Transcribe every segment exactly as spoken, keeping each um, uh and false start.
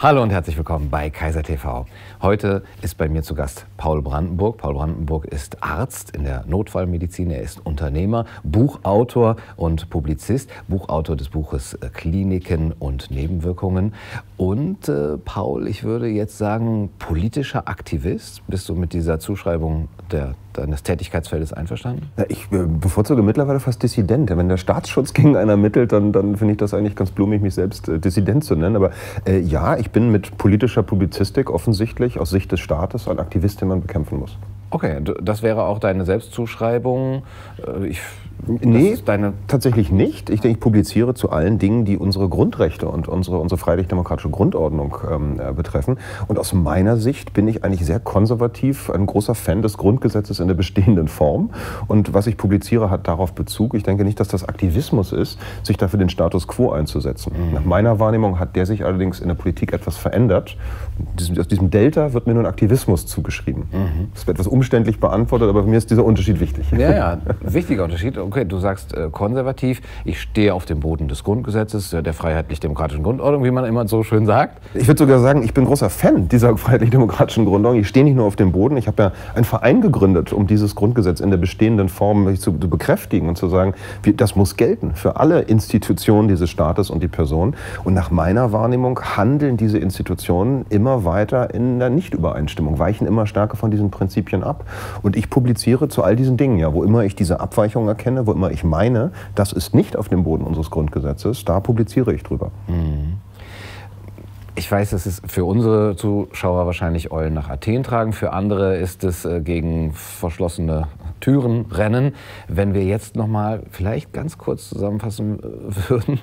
Hallo und herzlich willkommen bei Kaiser T V. Heute ist bei mir zu Gast Paul Brandenburg. Paul Brandenburg ist Arzt in der Notfallmedizin. Er ist Unternehmer, Buchautor und Publizist. Buchautor des Buches Kliniken und Nebenwirkungen. Und äh, Paul, ich würde jetzt sagen, politischer Aktivist. Bist du mit dieser Zuschreibung der, deines Tätigkeitsfeldes einverstanden? Ja, ich äh, bevorzuge mittlerweile fast Dissident. Wenn der Staatsschutz gegen einen ermittelt, dann, dann finde ich das eigentlich ganz blumig, mich selbst äh, Dissident zu nennen. Aber äh, ja, ich bin mit politischer Publizistik offensichtlich aus Sicht des Staates ein Aktivist, den man bekämpfen muss. Okay, das wäre auch deine Selbstzuschreibung? Ich, nee, deine tatsächlich nicht. Ich denke, ich publiziere zu allen Dingen, die unsere Grundrechte und unsere, unsere freiheitlich-demokratische Grundordnung ähm, betreffen. Und aus meiner Sicht bin ich eigentlich sehr konservativ, ein großer Fan des Grundgesetzes in der bestehenden Form. Und was ich publiziere, hat darauf Bezug. Ich denke nicht, dass das Aktivismus ist, sich dafür den Status quo einzusetzen. Mhm. Nach meiner Wahrnehmung hat der sich allerdings in der Politik etwas verändert. Aus diesem Delta wird mir nun Aktivismus zugeschrieben. Mhm. Das wird etwas umständlich beantwortet, aber für mich ist dieser Unterschied wichtig. Ja, ja, wichtiger Unterschied. Okay, du sagst äh, konservativ. Ich stehe auf dem Boden des Grundgesetzes, äh, der freiheitlich-demokratischen Grundordnung, wie man immer so schön sagt. Ich würde sogar sagen, ich bin großer Fan dieser freiheitlich-demokratischen Grundordnung. Ich stehe nicht nur auf dem Boden. Ich habe ja einen Verein gegründet, um dieses Grundgesetz in der bestehenden Form zu, zu bekräftigen und zu sagen, wie, das muss gelten für alle Institutionen dieses Staates und die Person. Und nach meiner Wahrnehmung handeln diese Institutionen immer weiter in der Nichtübereinstimmung, weichen immer stärker von diesen Prinzipien ab. Und ich publiziere zu all diesen Dingen, ja, wo immer ich diese Abweichung erkenne, wo immer ich meine, das ist nicht auf dem Boden unseres Grundgesetzes, da publiziere ich drüber. Mhm. Ich weiß, es ist für unsere Zuschauer wahrscheinlich Eulen nach Athen tragen, für andere ist es äh, gegen verschlossene Türen rennen. Wenn wir jetzt noch mal vielleicht ganz kurz zusammenfassen äh, würden,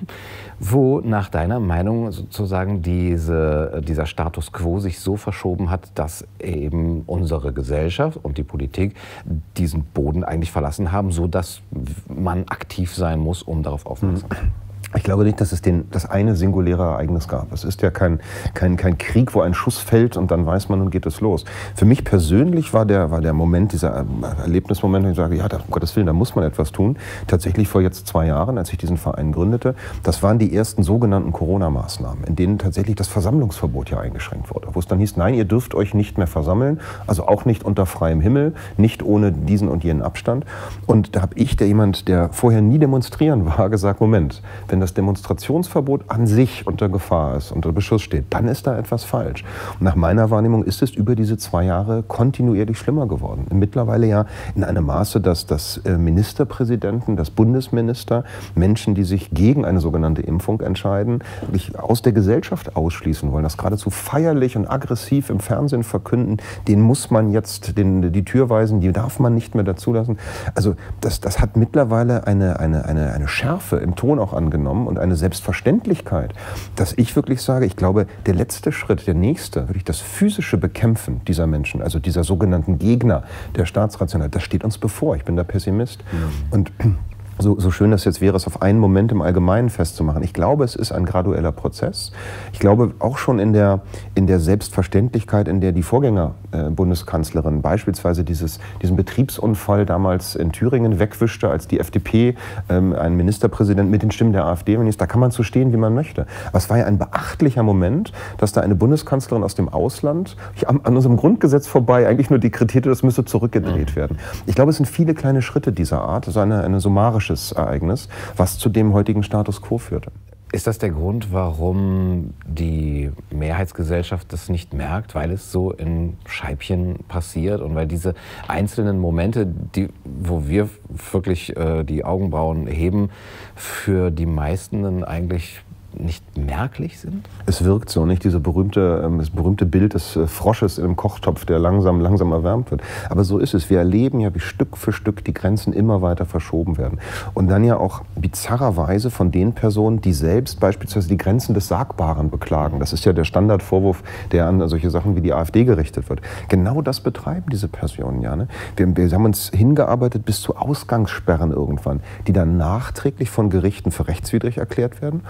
wo nach deiner Meinung sozusagen diese, dieser Status quo sich so verschoben hat, dass eben unsere Gesellschaft und die Politik diesen Boden eigentlich verlassen haben, so dass man aktiv sein muss, um darauf aufmerksam zu sein. Ich glaube nicht, dass es den, das eine singuläre Ereignis gab. Es ist ja kein, kein, kein Krieg, wo ein Schuss fällt und dann weiß man, nun geht es los. Für mich persönlich war der, war der Moment, dieser Erlebnismoment, wo ich sage, ja, da, um Gottes Willen, da muss man etwas tun. Tatsächlich vor jetzt zwei Jahren, als ich diesen Verein gründete, das waren die ersten sogenannten Corona-Maßnahmen, in denen tatsächlich das Versammlungsverbot ja eingeschränkt wurde. Wo es dann hieß, nein, ihr dürft euch nicht mehr versammeln, also auch nicht unter freiem Himmel, nicht ohne diesen und jenen Abstand. Und da habe ich, der jemand, der vorher nie demonstrieren war, gesagt, Moment, wenn das Demonstrationsverbot an sich unter Gefahr ist, unter Beschuss steht, dann ist da etwas falsch. Und nach meiner Wahrnehmung ist es über diese zwei Jahre kontinuierlich schlimmer geworden. Mittlerweile ja in einem Maße, dass das Ministerpräsidenten, das Bundesminister, Menschen, die sich gegen eine sogenannte Impfung entscheiden, wirklich aus der Gesellschaft ausschließen wollen, das geradezu feierlich und aggressiv im Fernsehen verkünden, den muss man jetzt den, die Tür weisen, die darf man nicht mehr dazulassen. Also das, das hat mittlerweile eine, eine, eine, eine Schärfe im Ton auch angenommen und eine Selbstverständlichkeit, dass ich wirklich sage, ich glaube, der letzte Schritt, der nächste, wirklich das physische Bekämpfen dieser Menschen, also dieser sogenannten Gegner der Staatsrationalität, das steht uns bevor. Ich bin da Pessimist. Mhm. Und So, so schön das jetzt wäre, es auf einen Moment im Allgemeinen festzumachen. Ich glaube, es ist ein gradueller Prozess. Ich glaube auch schon in der, in der Selbstverständlichkeit, in der die Vorgänger-Bundeskanzlerin äh, beispielsweise dieses, diesen Betriebsunfall damals in Thüringen wegwischte, als die F D P ähm, einen Ministerpräsident mit den Stimmen der AfD, da kann man so stehen, wie man möchte. Aber es war ja ein beachtlicher Moment, dass da eine Bundeskanzlerin aus dem Ausland an, an unserem Grundgesetz vorbei eigentlich nur dekretierte, das müsse zurückgedreht werden. Ich glaube, es sind viele kleine Schritte dieser Art, also eine, eine summarische Ereignis, was zu dem heutigen Status quo führte. Ist das der Grund, warum die Mehrheitsgesellschaft das nicht merkt, weil es so in Scheibchen passiert und weil diese einzelnen Momente, die, wo wir wirklich äh, die Augenbrauen heben, für die meisten dann eigentlich nicht merklich sind? Es wirkt so, nicht? Diese berühmte, das berühmte Bild des Frosches in einem Kochtopf, der langsam, langsam erwärmt wird. Aber so ist es. Wir erleben ja, wie Stück für Stück die Grenzen immer weiter verschoben werden. Und dann ja auch bizarrerweise von den Personen, die selbst beispielsweise die Grenzen des Sagbaren beklagen. Das ist ja der Standardvorwurf, der an solche Sachen wie die AfD gerichtet wird. Genau das betreiben diese Personen ja. Ne? Wir, wir haben uns hingearbeitet bis zu Ausgangssperren irgendwann, die dann nachträglich von Gerichten für rechtswidrig erklärt werden. Jetzt gerade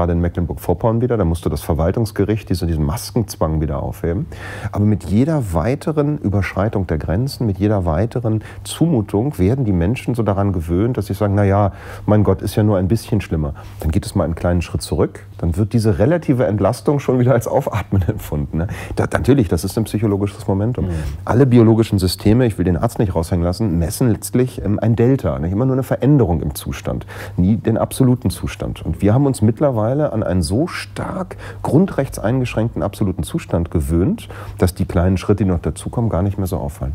gerade in Mecklenburg-Vorpommern wieder, da musste das Verwaltungsgericht diese, diesen Maskenzwang wieder aufheben. Aber mit jeder weiteren Überschreitung der Grenzen, mit jeder weiteren Zumutung werden die Menschen so daran gewöhnt, dass sie sagen, naja, mein Gott, ist ja nur ein bisschen schlimmer. Dann geht es mal einen kleinen Schritt zurück, dann wird diese relative Entlastung schon wieder als Aufatmen empfunden. Ne? Da, natürlich, das ist ein psychologisches Momentum. Mhm. Alle biologischen Systeme, ich will den Arzt nicht raushängen lassen, messen letztlich ähm, ein Delta, nicht immer nur eine Veränderung im Zustand, nie den absoluten Zustand. Und wir haben uns mittlerweile an einen so stark grundrechtseingeschränkten absoluten Zustand gewöhnt, dass die kleinen Schritte, die noch dazukommen, gar nicht mehr so auffallen.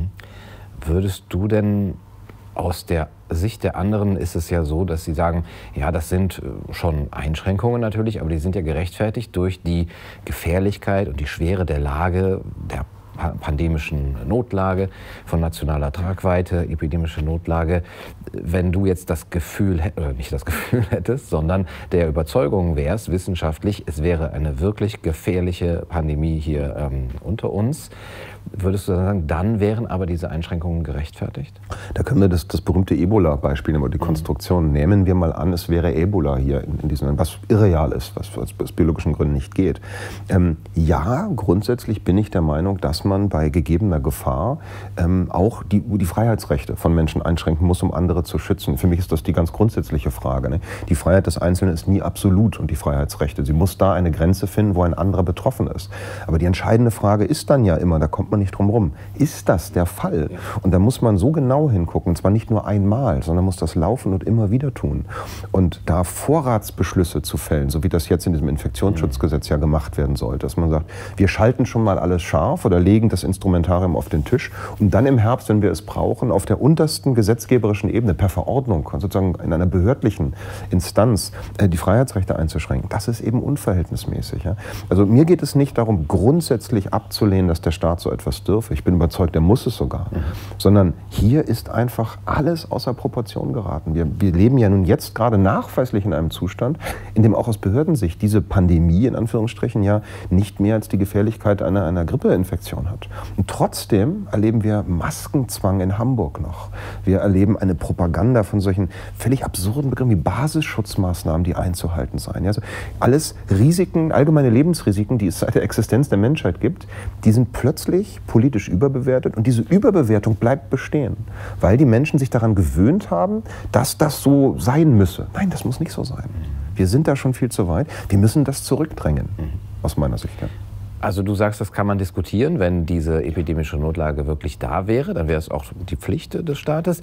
Mhm. Würdest du denn aus der Sicht der anderen ist es ja so, dass sie sagen, ja, das sind schon Einschränkungen natürlich, aber die sind ja gerechtfertigt durch die Gefährlichkeit und die Schwere der Lage, der pandemischen Notlage, von nationaler Tragweite, epidemische Notlage. Wenn du jetzt das Gefühl, oder nicht das Gefühl hättest, sondern der Überzeugung wärst, wissenschaftlich, es wäre eine wirklich gefährliche Pandemie hier ähm, unter uns, würdest du sagen, dann wären aber diese Einschränkungen gerechtfertigt? Da können wir das, das berühmte Ebola-Beispiel nehmen, die Konstruktion. Mhm. Nehmen wir mal an, es wäre Ebola hier in, in diesem Land, was irreal ist, was aus, aus biologischen Gründen nicht geht. Ähm, ja, grundsätzlich bin ich der Meinung, dass man bei gegebener Gefahr ähm, auch die, die Freiheitsrechte von Menschen einschränken muss, um andere zu schützen. Für mich ist das die ganz grundsätzliche Frage. Ne? Die Freiheit des Einzelnen ist nie absolut und die Freiheitsrechte. Sie muss da eine Grenze finden, wo ein anderer betroffen ist. Aber die entscheidende Frage ist dann ja immer, da kommt man nicht drum rum. Ist das der Fall? Ja. Und da muss man so genau hingucken, und zwar nicht nur einmal, sondern muss das laufen und immer wieder tun. Und da Vorratsbeschlüsse zu fällen, so wie das jetzt in diesem Infektionsschutzgesetz ja gemacht werden sollte, dass man sagt, wir schalten schon mal alles scharf oder legen das Instrumentarium auf den Tisch, um dann im Herbst, wenn wir es brauchen, auf der untersten gesetzgeberischen Ebene per Verordnung, sozusagen in einer behördlichen Instanz, die Freiheitsrechte einzuschränken. Das ist eben unverhältnismäßig. Ja? Also mir geht es nicht darum, grundsätzlich abzulehnen, dass der Staat so etwas dürfe. Ich bin überzeugt, er muss es sogar. Mhm. Sondern hier ist einfach alles außer Proportion geraten. Wir, wir leben ja nun jetzt gerade nachweislich in einem Zustand, in dem auch aus Behördensicht diese Pandemie in Anführungsstrichen ja nicht mehr als die Gefährlichkeit einer, einer Grippeinfektion hat. Und trotzdem erleben wir Maskenzwang in Hamburg noch. Wir erleben eine Propaganda von solchen völlig absurden Begriffen wie Basisschutzmaßnahmen, die einzuhalten seien. Also alles Risiken, allgemeine Lebensrisiken, die es seit der Existenz der Menschheit gibt, die sind plötzlich politisch überbewertet und diese Überbewertung bleibt bestehen, weil die Menschen sich daran gewöhnt haben, dass das so sein müsse. Nein, das muss nicht so sein. Wir sind da schon viel zu weit. Wir müssen das zurückdrängen, aus meiner Sicht. Ja. Also du sagst, das kann man diskutieren, wenn diese epidemische Notlage wirklich da wäre, dann wäre es auch die Pflicht des Staates.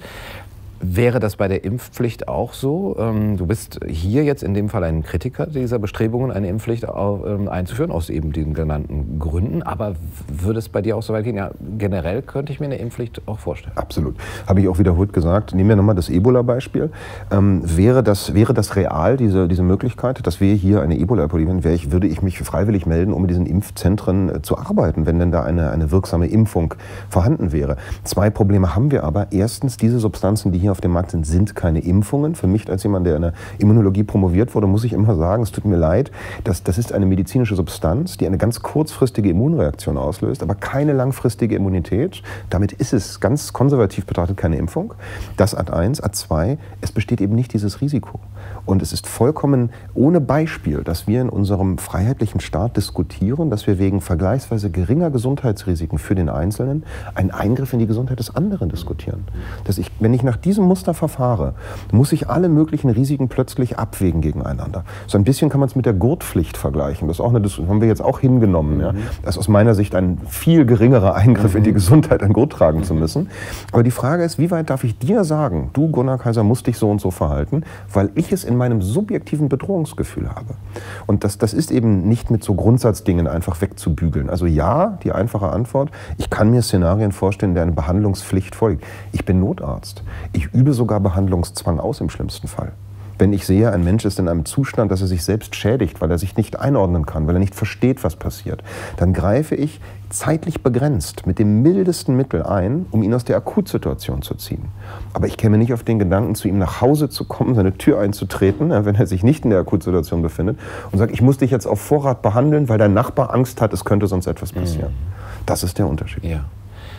Wäre das bei der Impfpflicht auch so? Du bist hier jetzt in dem Fall ein Kritiker dieser Bestrebungen, eine Impfpflicht einzuführen, aus eben den genannten Gründen. Aber würde es bei dir auch so weit gehen? Ja, generell könnte ich mir eine Impfpflicht auch vorstellen. Absolut. Habe ich auch wiederholt gesagt. Nehmen wir nochmal das Ebola-Beispiel. Ähm, wäre, das, wäre das real, diese, diese Möglichkeit, dass wir hier eine Ebola-Epidemie haben, ich, würde ich mich freiwillig melden, um in diesen Impfzentren äh, zu arbeiten, wenn denn da eine, eine wirksame Impfung vorhanden wäre. Zwei Probleme haben wir aber. Erstens, diese Substanzen, die hier auf dem Markt sind, sind keine Impfungen. Für mich als jemand, der in der Immunologie promoviert wurde, muss ich immer sagen, es tut mir leid, dass, das ist eine medizinische Substanz, die eine ganz kurzfristige Immunreaktion auslöst, aber keine langfristige Immunität. Damit ist es ganz konservativ betrachtet keine Impfung. Das Ad eins. Ad zwei, es besteht eben nicht dieses Risiko. Und es ist vollkommen ohne Beispiel, dass wir in unserem freiheitlichen Staat diskutieren, dass wir wegen vergleichsweise geringer Gesundheitsrisiken für den Einzelnen einen Eingriff in die Gesundheit des anderen diskutieren. Dass ich, wenn ich nach diesem Muster verfahre, muss ich alle möglichen Risiken plötzlich abwägen gegeneinander. So ein bisschen kann man es mit der Gurtpflicht vergleichen. Das, ist auch eine, das haben wir jetzt auch hingenommen. Mhm. Ja. Das ist aus meiner Sicht ein viel geringerer Eingriff mhm. in die Gesundheit, ein Gurt tragen mhm. zu müssen. Aber die Frage ist, wie weit darf ich dir sagen, du Gunnar Kaiser musst dich so und so verhalten, weil ich es in meinem subjektiven Bedrohungsgefühl habe. Und das, das ist eben nicht mit so Grundsatzdingen einfach wegzubügeln. Also ja, die einfache Antwort, ich kann mir Szenarien vorstellen, in der eine Behandlungspflicht folgt. Ich bin Notarzt. Ich übe sogar Behandlungszwang aus im schlimmsten Fall. Wenn ich sehe, ein Mensch ist in einem Zustand, dass er sich selbst schädigt, weil er sich nicht einordnen kann, weil er nicht versteht, was passiert, dann greife ich zeitlich begrenzt mit dem mildesten Mittel ein, um ihn aus der Akutsituation zu ziehen. Aber ich käme nicht auf den Gedanken, zu ihm nach Hause zu kommen, seine Tür einzutreten, wenn er sich nicht in der Akutsituation befindet, und sage, ich muss dich jetzt auf Vorrat behandeln, weil dein Nachbar Angst hat, es könnte sonst etwas passieren. Mhm. Das ist der Unterschied. Ja.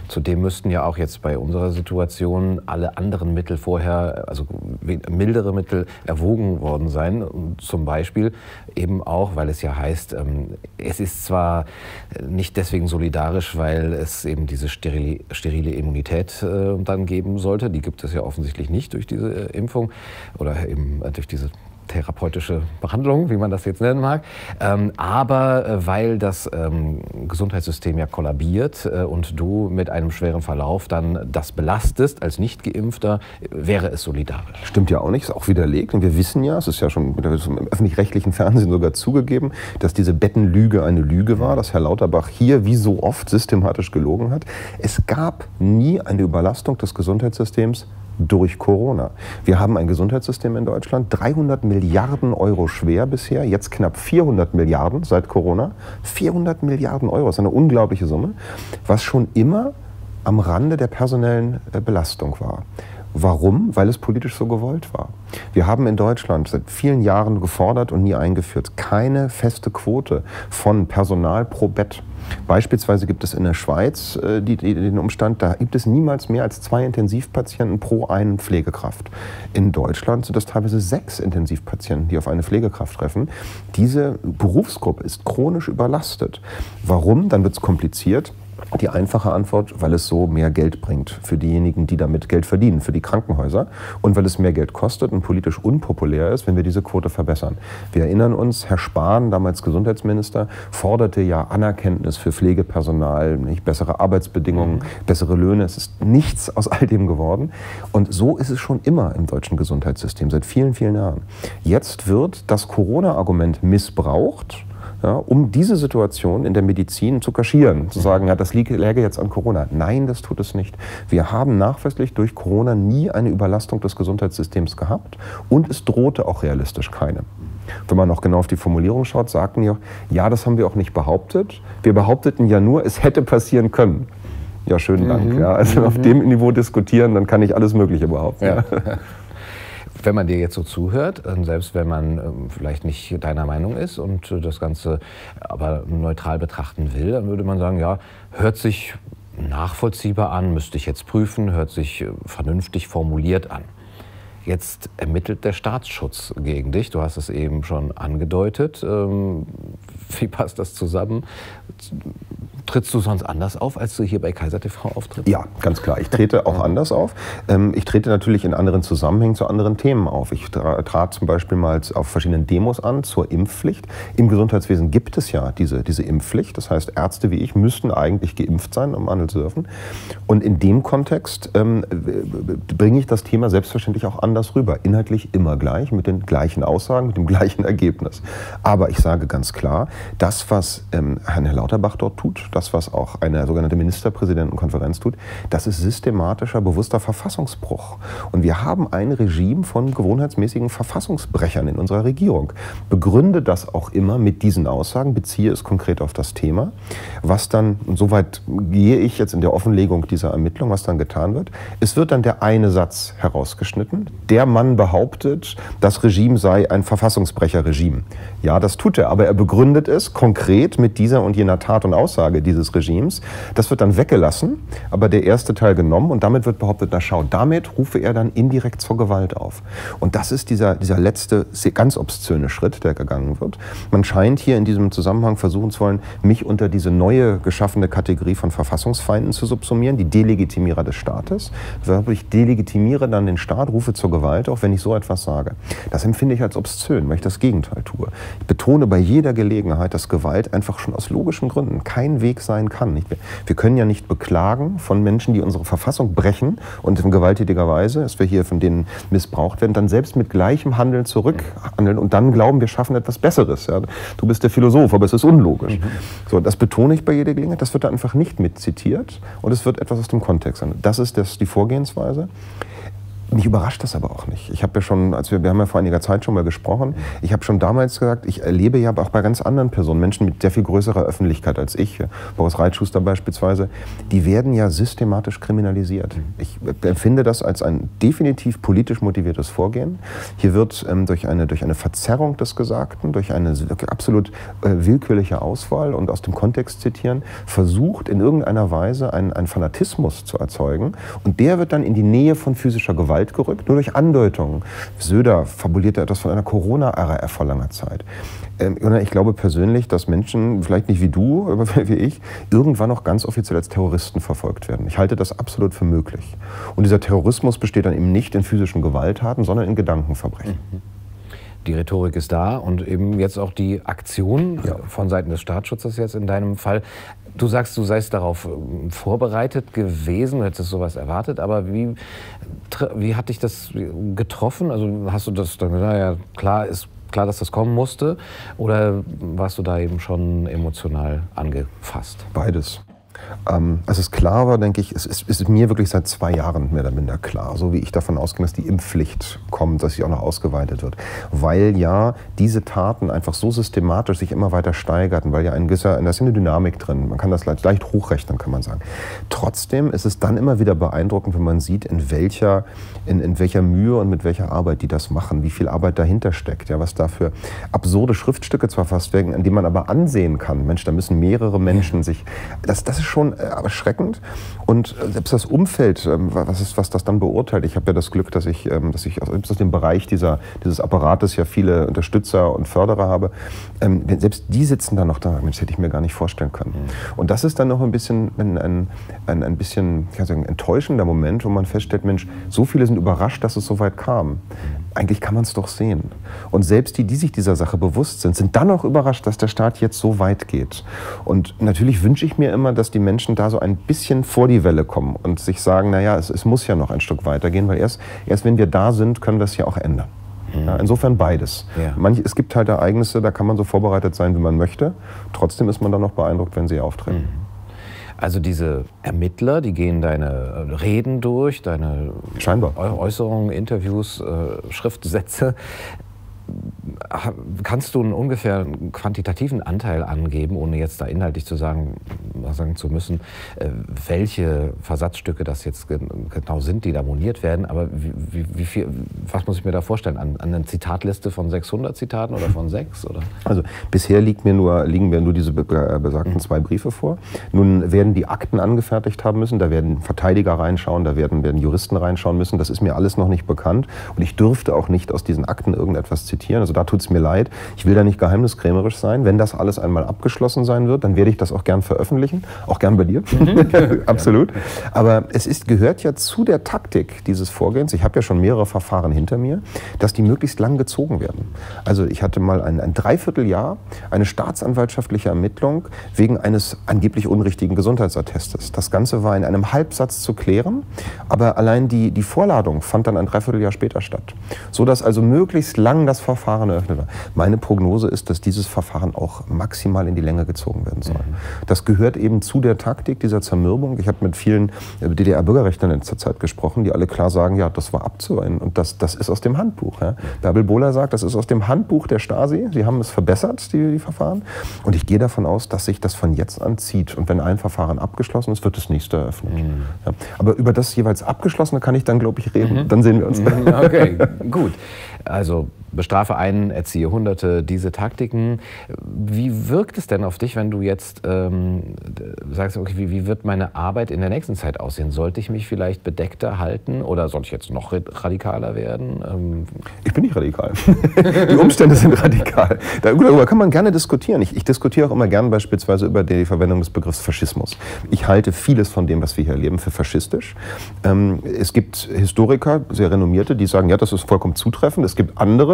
Zudem müssten ja auch jetzt bei unserer Situation alle anderen Mittel vorher, also mildere Mittel erwogen worden sein. Zum Beispiel eben auch, weil es ja heißt, es ist zwar nicht deswegen solidarisch, weil es eben diese sterile, sterile Immunität dann geben sollte. Die gibt es ja offensichtlich nicht durch diese Impfung oder eben durch diese therapeutische Behandlung, wie man das jetzt nennen mag, ähm, aber äh, weil das ähm, Gesundheitssystem ja kollabiert äh, und du mit einem schweren Verlauf dann das belastest als Nicht-Geimpfter, wäre es solidarisch. Stimmt ja auch nicht, ist auch widerlegt. Und wir wissen ja, es ist ja schon im öffentlich-rechtlichen Fernsehen sogar zugegeben, dass diese Bettenlüge eine Lüge war, dass Herr Lauterbach hier wie so oft systematisch gelogen hat. Es gab nie eine Überlastung des Gesundheitssystems durch Corona. Wir haben ein Gesundheitssystem in Deutschland, dreihundert Milliarden Euro schwer bisher, jetzt knapp vierhundert Milliarden seit Corona. vierhundert Milliarden Euro, das ist eine unglaubliche Summe, was schon immer am Rande der personellen Belastung war. Warum? Weil es politisch so gewollt war. Wir haben in Deutschland seit vielen Jahren gefordert und nie eingeführt, keine feste Quote von Personal pro Bett. Beispielsweise gibt es in der Schweiz äh, die, die, den Umstand, da gibt es niemals mehr als zwei Intensivpatienten pro eine Pflegekraft. In Deutschland sind das teilweise sechs Intensivpatienten, die auf eine Pflegekraft treffen. Diese Berufsgruppe ist chronisch überlastet. Warum? Dann wird es kompliziert. Die einfache Antwort, weil es so mehr Geld bringt für diejenigen, die damit Geld verdienen, für die Krankenhäuser und weil es mehr Geld kostet und politisch unpopulär ist, wenn wir diese Quote verbessern. Wir erinnern uns, Herr Spahn, damals Gesundheitsminister, forderte ja Anerkenntnis für Pflegepersonal, nicht bessere Arbeitsbedingungen, mhm. bessere Löhne. Es ist nichts aus all dem geworden. Und so ist es schon immer im deutschen Gesundheitssystem, seit vielen, vielen Jahren. Jetzt wird das Corona-Argument missbraucht, ja, um diese Situation in der Medizin zu kaschieren, zu sagen, ja, das läge jetzt an Corona. Nein, das tut es nicht. Wir haben nachweislich durch Corona nie eine Überlastung des Gesundheitssystems gehabt und es drohte auch realistisch keine. Wenn man noch genau auf die Formulierung schaut, sagten die auch, ja, das haben wir auch nicht behauptet. Wir behaupteten ja nur, es hätte passieren können. Ja, schönen Dank. Mhm. Ja, also mhm. auf dem Niveau diskutieren, dann kann ich alles Mögliche behaupten. Ja. Wenn man dir jetzt so zuhört, selbst wenn man vielleicht nicht deiner Meinung ist und das Ganze aber neutral betrachten will, dann würde man sagen, ja, hört sich nachvollziehbar an, müsste ich jetzt prüfen, hört sich vernünftig formuliert an. Jetzt ermittelt der Staatsschutz gegen dich, du hast es eben schon angedeutet. Wie passt das zusammen? Trittst du sonst anders auf, als du hier bei Kaiser T V auftrittst? Ja, ganz klar. Ich trete auch anders auf. Ich trete natürlich in anderen Zusammenhängen zu anderen Themen auf. Ich trat zum Beispiel mal auf verschiedenen Demos an zur Impfpflicht. Im Gesundheitswesen gibt es ja diese, diese Impfpflicht. Das heißt, Ärzte wie ich müssten eigentlich geimpft sein, um handeln zu dürfen. Und in dem Kontext ähm, bringe ich das Thema selbstverständlich auch anders rüber. Inhaltlich immer gleich, mit den gleichen Aussagen, mit dem gleichen Ergebnis. Aber ich sage ganz klar, das, was ähm, Herr Lauterbach dort tut, das, was auch eine sogenannte Ministerpräsidentenkonferenz tut, das ist systematischer, bewusster Verfassungsbruch. Und wir haben ein Regime von gewohnheitsmäßigen Verfassungsbrechern in unserer Regierung. Begründe das auch immer mit diesen Aussagen, beziehe es konkret auf das Thema. Was dann, und soweit gehe ich jetzt in der Offenlegung dieser Ermittlung, was dann getan wird, es wird dann der eine Satz herausgeschnitten. Der Mann behauptet, das Regime sei ein Verfassungsbrecherregime. Ja, das tut er, aber er begründet es konkret mit dieser und jener Tat und Aussage dieses Regimes. Das wird dann weggelassen, aber der erste Teil genommen und damit wird behauptet, na schau, damit rufe er dann indirekt zur Gewalt auf. Und das ist dieser, dieser letzte, ganz obszöne Schritt, der gegangen wird. Man scheint hier in diesem Zusammenhang versuchen zu wollen, mich unter diese neue geschaffene Kategorie von Verfassungsfeinden zu subsumieren, die Delegitimierer des Staates. Ich delegitimiere dann den Staat, rufe zur Gewalt auf, wenn ich so etwas sage. Das empfinde ich als obszön, weil ich das Gegenteil tue. Ich betone bei jeder Gelegenheit, dass Gewalt einfach schon aus logischen Gründen kein Weg sein kann. Wir können ja nicht beklagen von Menschen, die unsere Verfassung brechen und in gewalttätiger Weise, dass wir hier von denen missbraucht werden, dann selbst mit gleichem Handeln zurückhandeln und dann glauben, wir schaffen etwas Besseres. Ja, du bist der Philosoph, aber es ist unlogisch. Mhm. So, das betone ich bei jeder Gelegenheit. Das wird da einfach nicht mit zitiert und es wird etwas aus dem Kontext sein. Das ist das, die Vorgehensweise. Mich überrascht das aber auch nicht. Ich habe ja schon, als wir, wir haben ja vor einiger Zeit schon mal gesprochen, ich habe schon damals gesagt, ich erlebe ja auch bei ganz anderen Personen, Menschen mit sehr viel größerer Öffentlichkeit als ich, Boris Reitschuster beispielsweise, die werden ja systematisch kriminalisiert. Ich empfinde das als ein definitiv politisch motiviertes Vorgehen. Hier wird ähm, durch, eine, durch eine Verzerrung des Gesagten, durch eine absolut äh, willkürliche Auswahl und aus dem Kontext zitieren, versucht in irgendeiner Weise einen, einen Fanatismus zu erzeugen, und der wird dann in die Nähe von physischer Gewalt gerückt, nur durch Andeutungen. Söder fabulierte etwas von einer Corona-Ära vor langer Zeit. Ähm, ich glaube persönlich, dass Menschen, vielleicht nicht wie du, aber wie ich, irgendwann noch ganz offiziell als Terroristen verfolgt werden. Ich halte das absolut für möglich. Und dieser Terrorismus besteht dann eben nicht in physischen Gewalttaten, sondern in Gedankenverbrechen. Mhm. Die Rhetorik ist da und eben jetzt auch die Aktion ja. von Seiten des Staatsschutzes jetzt in deinem Fall. Du sagst, du seist darauf vorbereitet gewesen, du hättest sowas erwartet, aber wie, wie hat dich das getroffen? Also hast du das dann gesagt, ja klar, ist klar, dass das kommen musste, oder warst du da eben schon emotional angefasst? Beides. Ähm, als es klar war, denke ich, es ist, es ist mir wirklich seit zwei Jahren mehr oder minder klar, so wie ich davon ausgehe, dass die Impfpflicht kommt, dass sie auch noch ausgeweitet wird. Weil ja diese Taten einfach so systematisch sich immer weiter steigerten, weil ja ein gewisser, da ist eine Dynamik drin, man kann das leicht, leicht hochrechnen, kann man sagen. Trotzdem ist es dann immer wieder beeindruckend, wenn man sieht, in welcher, in, in welcher Mühe und mit welcher Arbeit die das machen, wie viel Arbeit dahinter steckt, ja, was da für absurde Schriftstücke zwar fast werden, an denen man aber ansehen kann, Mensch, da müssen mehrere Menschen sich, das, das ist schon erschreckend. Und selbst das Umfeld, was, ist, was das dann beurteilt, ich habe ja das Glück, dass ich, dass ich aus dem Bereich dieser, dieses Apparates ja viele Unterstützer und Förderer habe, selbst die sitzen da noch da, Mensch, hätte ich mir gar nicht vorstellen können. Und das ist dann noch ein bisschen ein, ein, ein, ein bisschen, ich kann sagen, enttäuschender Moment, wo man feststellt, Mensch, so viele sind überrascht, dass es so weit kam. Eigentlich kann man es doch sehen. Und selbst die, die sich dieser Sache bewusst sind, sind dann auch überrascht, dass der Staat jetzt so weit geht. Und natürlich wünsche ich mir immer, dass die Menschen da so ein bisschen vor die Welle kommen und sich sagen, naja, es, es muss ja noch ein Stück weitergehen, weil erst, erst wenn wir da sind, können wir es ja auch ändern. Ja, insofern beides. Ja. Manch, es gibt halt Ereignisse, da kann man so vorbereitet sein, wie man möchte. Trotzdem ist man dann noch beeindruckt, wenn sie auftreten. Also diese Ermittler, die gehen deine Reden durch, deine Scheinbar. Äußerungen, Interviews, äh, Schriftsätze. Kannst du einen ungefähr quantitativen Anteil angeben, ohne jetzt da inhaltlich zu sagen, sagen zu müssen, welche Versatzstücke das jetzt genau sind, die da moniert werden? Aber wie, wie, wie viel, was muss ich mir da vorstellen? An, an einer Zitatliste von sechshundert Zitaten oder von sechs? Oder? Also bisher liegt mir nur, liegen mir nur diese besagten mhm. zwei Briefe vor. Nun werden die Akten angefertigt haben müssen, da werden Verteidiger reinschauen, da werden, werden Juristen reinschauen müssen. Das ist mir alles noch nicht bekannt. Und ich dürfte auch nicht aus diesen Akten irgendetwas zitieren. Also da tut es mir leid. Ich will da nicht geheimniskrämerisch sein. Wenn das alles einmal abgeschlossen sein wird, dann werde ich das auch gern veröffentlichen. Auch gern bei dir. Mhm. Absolut. Aber es ist, gehört ja zu der Taktik dieses Vorgehens, ich habe ja schon mehrere Verfahren hinter mir, dass die möglichst lang gezogen werden. Also ich hatte mal ein, ein Dreivierteljahr eine staatsanwaltschaftliche Ermittlung wegen eines angeblich unrichtigen Gesundheitsattestes. Das Ganze war in einem Halbsatz zu klären, aber allein die, die Vorladung fand dann ein Dreivierteljahr später statt. Sodass also möglichst lang das Verfahren eröffnet war. Meine Prognose ist, dass dieses Verfahren auch maximal in die Länge gezogen werden soll. Mhm. Das gehört eben zu der Taktik dieser Zermürbung. Ich habe mit vielen D D R-Bürgerrechtlern in letzter Zeit gesprochen, die alle klar sagen, ja, das war abzuwenden und das, das ist aus dem Handbuch. Ja. Bärbel Bohler sagt, das ist aus dem Handbuch der Stasi. Sie haben es verbessert, die, die Verfahren. Und ich gehe davon aus, dass sich das von jetzt an zieht. Und wenn ein Verfahren abgeschlossen ist, wird das nächste eröffnet. Mhm. Ja. Aber über das jeweils Abgeschlossene kann ich dann, glaube ich, reden. Mhm. Dann sehen wir uns. Mhm. Okay, gut. Also bestrafe einen, erziehe Hunderte, diese Taktiken. Wie wirkt es denn auf dich, wenn du jetzt ähm, sagst, okay, wie, wie wird meine Arbeit in der nächsten Zeit aussehen? Sollte ich mich vielleicht bedeckter halten oder sollte ich jetzt noch radikaler werden? Ähm ich bin nicht radikal. Die Umstände sind radikal. Darüber kann man gerne diskutieren. Ich, ich diskutiere auch immer gerne beispielsweise über die Verwendung des Begriffs Faschismus. Ich halte vieles von dem, was wir hier erleben, für faschistisch. Ähm, es gibt Historiker, sehr renommierte, die sagen, ja, das ist vollkommen zutreffend. Es gibt andere,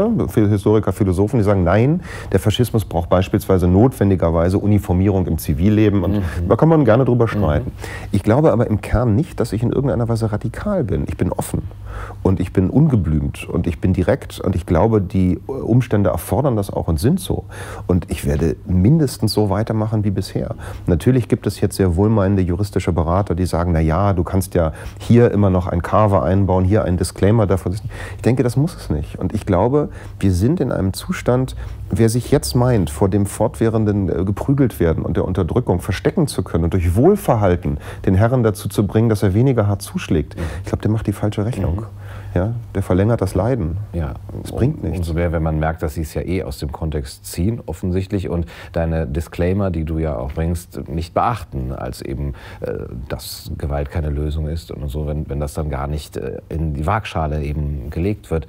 andere, viele Historiker, Philosophen, die sagen, nein, der Faschismus braucht beispielsweise notwendigerweise Uniformierung im Zivilleben und mhm. da kann man gerne drüber streiten. Mhm. Ich glaube aber im Kern nicht, dass ich in irgendeiner Weise radikal bin. Ich bin offen und ich bin ungeblümt und ich bin direkt und ich glaube, die Umstände erfordern das auch und sind so. Und ich werde mindestens so weitermachen wie bisher. Natürlich gibt es jetzt sehr wohlmeinende juristische Berater, die sagen, na ja, du kannst ja hier immer noch ein Carver einbauen, hier ein Disclaimer davon. Ich denke, das muss es nicht. Und ich glaube, wir sind in einem Zustand, wer sich jetzt meint, vor dem fortwährenden äh, geprügelt werden und der Unterdrückung verstecken zu können und durch Wohlverhalten den Herren dazu zu bringen, dass er weniger hart zuschlägt, ich glaube, der macht die falsche Rechnung. Mhm. Ja, der verlängert das Leiden. Ja, das bringt nichts. Umso mehr, wenn man merkt, dass sie es ja eh aus dem Kontext ziehen, offensichtlich, und deine Disclaimer, die du ja auch bringst, nicht beachten, als eben, äh, dass Gewalt keine Lösung ist und so, wenn, wenn das dann gar nicht äh, in die Waagschale eben gelegt wird.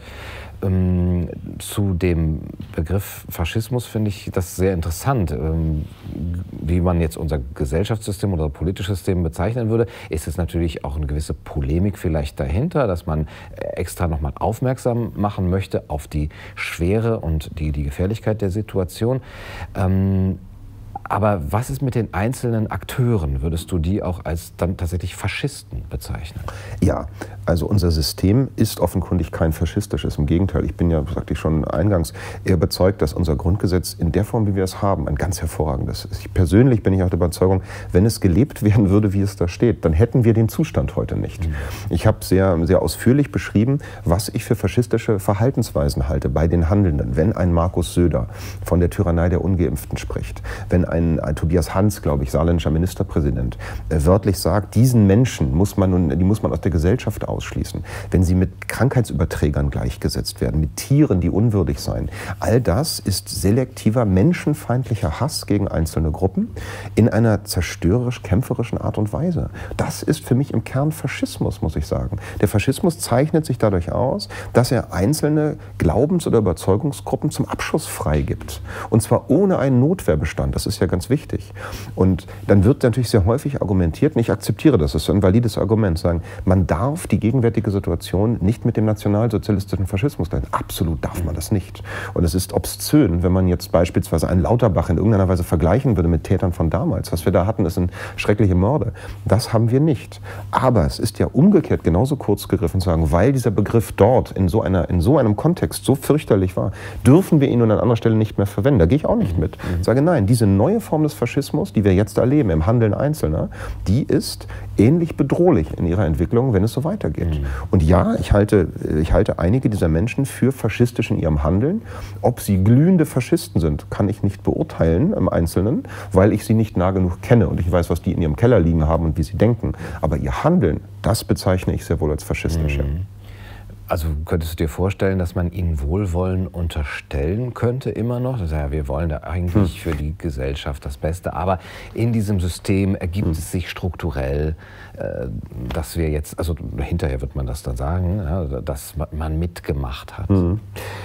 Ähm, zu dem Begriff Faschismus finde ich das sehr interessant. Ähm, wie man jetzt unser Gesellschaftssystem oder politisches System bezeichnen würde, ist es natürlich auch eine gewisse Polemik vielleicht dahinter, dass man extra nochmal aufmerksam machen möchte auf die Schwere und die, die Gefährlichkeit der Situation. Ähm, Aber was ist mit den einzelnen Akteuren? Würdest du die auch als dann tatsächlich Faschisten bezeichnen? Ja, also unser System ist offenkundig kein faschistisches. Im Gegenteil, ich bin ja, sagte ich schon eingangs, eher überzeugt, dass unser Grundgesetz in der Form, wie wir es haben, ein ganz hervorragendes ist. Ich persönlich bin ich auch der Überzeugung, wenn es gelebt werden würde, wie es da steht, dann hätten wir den Zustand heute nicht. Mhm. Ich habe sehr, sehr ausführlich beschrieben, was ich für faschistische Verhaltensweisen halte bei den Handelnden. Wenn ein Markus Söder von der Tyrannei der Ungeimpften spricht, wenn ein Ein, ein Tobias Hans, glaube ich, saarländischer Ministerpräsident, äh, wörtlich sagt, diesen Menschen muss man, nun, die muss man aus der Gesellschaft ausschließen. Wenn sie mit Krankheitsüberträgern gleichgesetzt werden, mit Tieren, die unwürdig seien. All das ist selektiver, menschenfeindlicher Hass gegen einzelne Gruppen in einer zerstörerisch-kämpferischen Art und Weise. Das ist für mich im Kern Faschismus, muss ich sagen. Der Faschismus zeichnet sich dadurch aus, dass er einzelne Glaubens- oder Überzeugungsgruppen zum Abschuss freigibt. Und zwar ohne einen Notwehrbestand. Das ist ja ganz wichtig. Und dann wird natürlich sehr häufig argumentiert, und ich akzeptiere das, das ist ein valides Argument, sagen, man darf die gegenwärtige Situation nicht mit dem nationalsozialistischen Faschismus gleichen. Absolut darf man das nicht. Und es ist obszön, wenn man jetzt beispielsweise einen Lauterbach in irgendeiner Weise vergleichen würde mit Tätern von damals. Was wir da hatten, das sind schreckliche Morde. Das haben wir nicht. Aber es ist ja umgekehrt genauso kurz gegriffen zu sagen, weil dieser Begriff dort in so, einer, in so einem Kontext so fürchterlich war, dürfen wir ihn nun an anderer Stelle nicht mehr verwenden. Da gehe ich auch nicht mit. Ich sage, nein, diese neue Form des Faschismus, die wir jetzt erleben im Handeln Einzelner, die ist ähnlich bedrohlich in ihrer Entwicklung, wenn es so weitergeht. Mhm. Und ja, ich halte, ich halte einige dieser Menschen für faschistisch in ihrem Handeln. Ob sie glühende Faschisten sind, kann ich nicht beurteilen im Einzelnen, weil ich sie nicht nah genug kenne und ich weiß, was die in ihrem Keller liegen haben und wie sie denken. Aber ihr Handeln, das bezeichne ich sehr wohl als faschistisch. Mhm. Ja. Also könntest du dir vorstellen, dass man ihnen Wohlwollen unterstellen könnte immer noch? Das heißt, ja, wir wollen da eigentlich hm. für die Gesellschaft das Beste, aber in diesem System ergibt hm. es sich strukturell, äh, dass wir jetzt, also hinterher wird man das dann sagen, ja, dass man mitgemacht hat. Hm.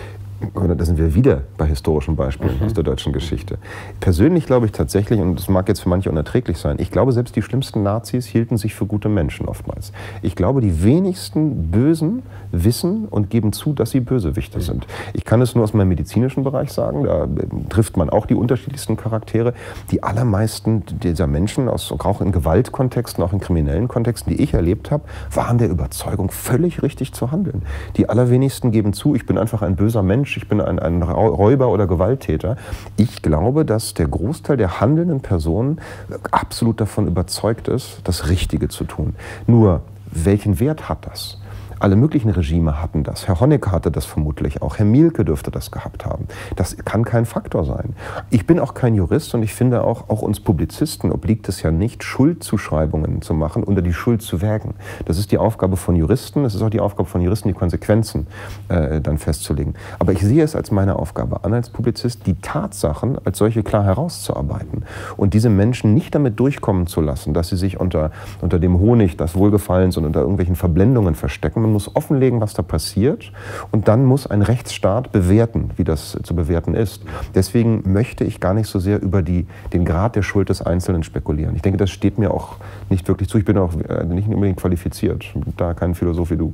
Da sind wir wieder bei historischen Beispielen mhm. aus der deutschen Geschichte. Persönlich glaube ich tatsächlich, und das mag jetzt für manche unerträglich sein, ich glaube, selbst die schlimmsten Nazis hielten sich für gute Menschen oftmals. Ich glaube, die wenigsten Bösen wissen und geben zu, dass sie Bösewichte mhm. sind. Ich kann es nur aus meinem medizinischen Bereich sagen, da trifft man auch die unterschiedlichsten Charaktere. Die allermeisten dieser Menschen, aus, auch in Gewaltkontexten, auch in kriminellen Kontexten, die ich erlebt habe, waren der Überzeugung, völlig richtig zu handeln. Die allerwenigsten geben zu, ich bin einfach ein böser Mensch, ich bin ein, ein Räuber oder Gewalttäter. Ich glaube, dass der Großteil der handelnden Personen absolut davon überzeugt ist, das Richtige zu tun. Nur, welchen Wert hat das? Alle möglichen Regime hatten das. Herr Honecker hatte das vermutlich auch. Herr Mielke dürfte das gehabt haben. Das kann kein Faktor sein. Ich bin auch kein Jurist und ich finde auch, auch uns Publizisten obliegt es ja nicht, Schuldzuschreibungen zu machen, unter die Schuld zu wägen. Das ist die Aufgabe von Juristen. Es ist auch die Aufgabe von Juristen, die Konsequenzen äh, dann festzulegen. Aber ich sehe es als meine Aufgabe an, als Publizist, die Tatsachen als solche klar herauszuarbeiten und diese Menschen nicht damit durchkommen zu lassen, dass sie sich unter, unter dem Honig des Wohlgefallens und unter irgendwelchen Verblendungen verstecken. Man muss offenlegen, was da passiert, und dann muss ein Rechtsstaat bewerten, wie das zu bewerten ist. Deswegen möchte ich gar nicht so sehr über die, den Grad der Schuld des Einzelnen spekulieren. Ich denke, das steht mir auch nicht wirklich zu. Ich bin auch nicht unbedingt qualifiziert. Ich bin da kein Philosoph wie du.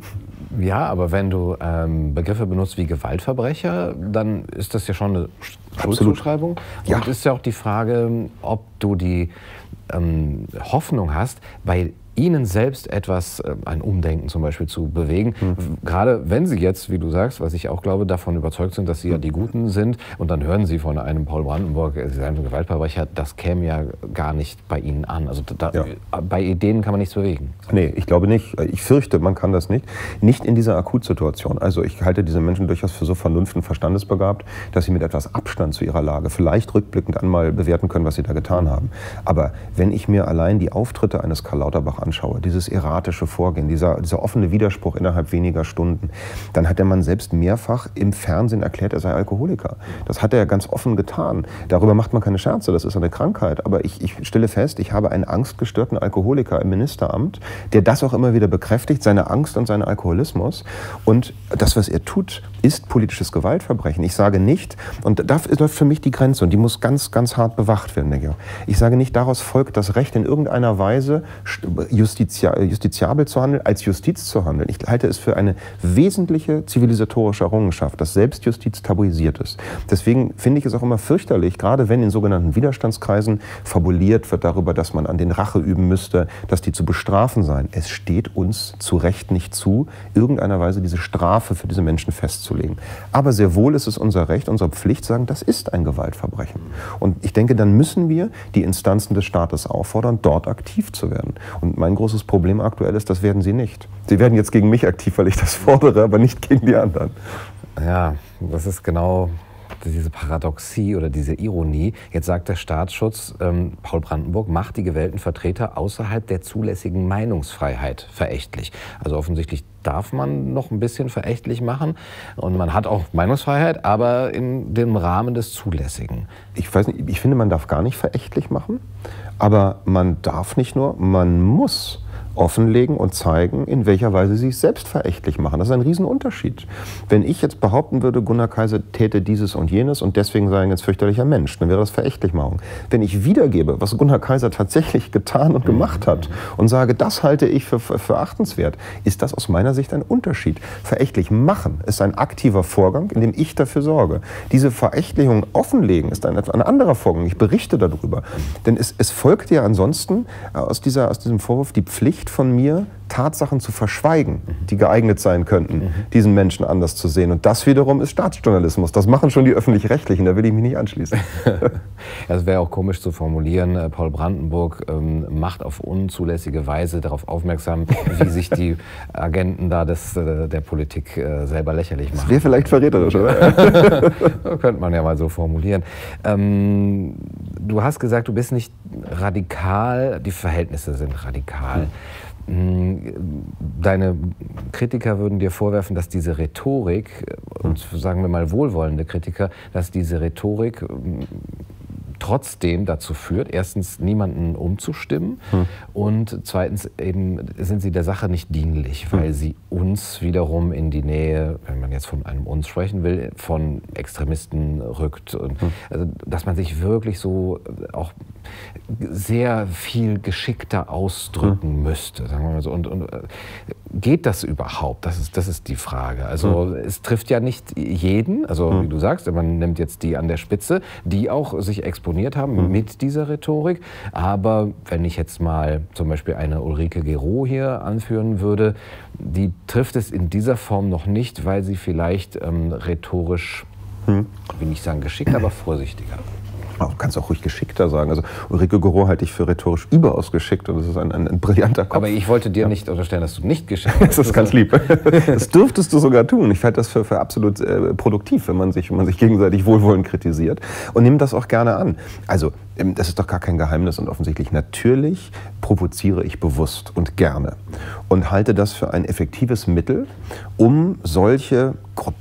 Ja, aber wenn du ähm, Begriffe benutzt wie Gewaltverbrecher, dann ist das ja schon eine Schuldzuschreibung. Ja. Und ist ja auch die Frage, ob du die ähm, Hoffnung hast, bei Ihnen selbst etwas, äh, ein Umdenken zum Beispiel zu bewegen. Mhm. Gerade wenn Sie jetzt, wie du sagst, was ich auch glaube, davon überzeugt sind, dass Sie ja die Guten sind und dann hören Sie von einem Paul Brandenburg, Sie seien ein Gewaltverbrecher, das käme ja gar nicht bei Ihnen an. Also da, ja. bei Ideen kann man nichts bewegen. Nee, ich glaube nicht. Ich fürchte, man kann das nicht. Nicht in dieser Akutsituation. Also ich halte diese Menschen durchaus für so vernunft- und verstandesbegabt, dass sie mit etwas Abstand zu ihrer Lage vielleicht rückblickend einmal bewerten können, was sie da getan haben. Aber wenn ich mir allein die Auftritte eines Karl Lauterbach anschaue, dieses erratische Vorgehen, dieser, dieser offene Widerspruch innerhalb weniger Stunden, dann hat der Mann selbst mehrfach im Fernsehen erklärt, er sei Alkoholiker. Das hat er ganz offen getan. Darüber macht man keine Scherze, das ist eine Krankheit. Aber ich, ich stelle fest, ich habe einen angstgestörten Alkoholiker im Ministeramt, der das auch immer wieder bekräftigt, seine Angst und seinen Alkoholismus. Und das, was er tut, ist politisches Gewaltverbrechen. Ich sage nicht, und da läuft für mich die Grenze, und die muss ganz, ganz hart bewacht werden, denke ich. Ich sage nicht, daraus folgt das Recht in irgendeiner Weise Justizia, justiziabel zu handeln, als Justiz zu handeln. Ich halte es für eine wesentliche zivilisatorische Errungenschaft, dass Selbstjustiz tabuisiert ist. Deswegen finde ich es auch immer fürchterlich, gerade wenn in sogenannten Widerstandskreisen fabuliert wird darüber, dass man an den Rache üben müsste, dass die zu bestrafen seien. Es steht uns zu Recht nicht zu, irgendeiner Weise diese Strafe für diese Menschen festzulegen. Aber sehr wohl ist es unser Recht, unsere Pflicht, zu sagen, das ist ein Gewaltverbrechen. Und ich denke, dann müssen wir die Instanzen des Staates auffordern, dort aktiv zu werden. Und mein großes Problem aktuell ist, das werden sie nicht. Sie werden jetzt gegen mich aktiv, weil ich das fordere, aber nicht gegen die anderen. Ja, das ist genau diese Paradoxie oder diese Ironie. Jetzt sagt der Staatsschutz, ähm, Paul Brandenburg macht die gewählten Vertreter außerhalb der zulässigen Meinungsfreiheit verächtlich. Also offensichtlich darf man noch ein bisschen verächtlich machen und man hat auch Meinungsfreiheit, aber in dem Rahmen des Zulässigen. Ich weiß nicht, ich finde, man darf gar nicht verächtlich machen, aber man darf nicht nur, man muss offenlegen und zeigen, in welcher Weise sie sich selbst verächtlich machen. Das ist ein Riesenunterschied. Wenn ich jetzt behaupten würde, Gunnar Kaiser täte dieses und jenes und deswegen sei er ein ganz fürchterlicher Mensch, dann wäre das Verächtlichmachung. Wenn ich wiedergebe, was Gunnar Kaiser tatsächlich getan und gemacht hat und sage, das halte ich für, für, für achtenswert, ist das aus meiner Sicht ein Unterschied. Verächtlich machen ist ein aktiver Vorgang, in dem ich dafür sorge. Diese Verächtlichung offenlegen ist ein, ein anderer Vorgang. Ich berichte darüber. Denn es, es folgt ja ansonsten aus, dieser, aus diesem Vorwurf die Pflicht von mir, Tatsachen zu verschweigen, die geeignet sein könnten, mhm. diesen Menschen anders zu sehen. Und das wiederum ist Staatsjournalismus. Das machen schon die Öffentlich-Rechtlichen, da will ich mich nicht anschließen. Es wäre auch komisch zu formulieren, Paul Brandenburg ähm, macht auf unzulässige Weise darauf aufmerksam, wie sich die Agenten da des, äh, der Politik äh, selber lächerlich machen. Das wäre vielleicht verräterisch, oder? Könnte man ja mal so formulieren. Ähm, du hast gesagt, du bist nicht radikal, die Verhältnisse sind radikal. Mhm. Deine Kritiker würden dir vorwerfen, dass diese Rhetorik, und sagen wir mal wohlwollende Kritiker, dass diese Rhetorik trotzdem dazu führt, erstens niemanden umzustimmen hm. und zweitens eben sind sie der Sache nicht dienlich, weil hm. sie uns wiederum in die Nähe, wenn man jetzt von einem uns sprechen will, von Extremisten rückt. Und hm. also, dass man sich wirklich so auch sehr viel geschickter ausdrücken hm. müsste, sagen wir mal so. Und, und geht das überhaupt? Das ist, das ist die Frage. Also hm. es trifft ja nicht jeden, also hm. wie du sagst, man nimmt jetzt die an der Spitze, die auch sich exponiert haben mhm. mit dieser Rhetorik. Aber wenn ich jetzt mal zum Beispiel eine Ulrike Gero hier anführen würde, die trifft es in dieser Form noch nicht, weil sie vielleicht ähm, rhetorisch, mhm. will nicht sagen geschickt, aber vorsichtiger. Du kannst auch ruhig geschickter sagen. Also Ulrike Gero halte ich für rhetorisch überaus geschickt und das ist ein, ein, ein brillanter Kopf. Aber ich wollte dir ja. nicht unterstellen, dass du nicht geschickt bist. Das ist ganz lieb. Das dürftest du sogar tun. Ich halte das für, für absolut äh, produktiv, wenn man, sich, wenn man sich gegenseitig wohlwollend kritisiert. Und nimm das auch gerne an. Also ähm, das ist doch gar kein Geheimnis und offensichtlich. Natürlich provoziere ich bewusst und gerne und halte das für ein effektives Mittel, um solche grotesken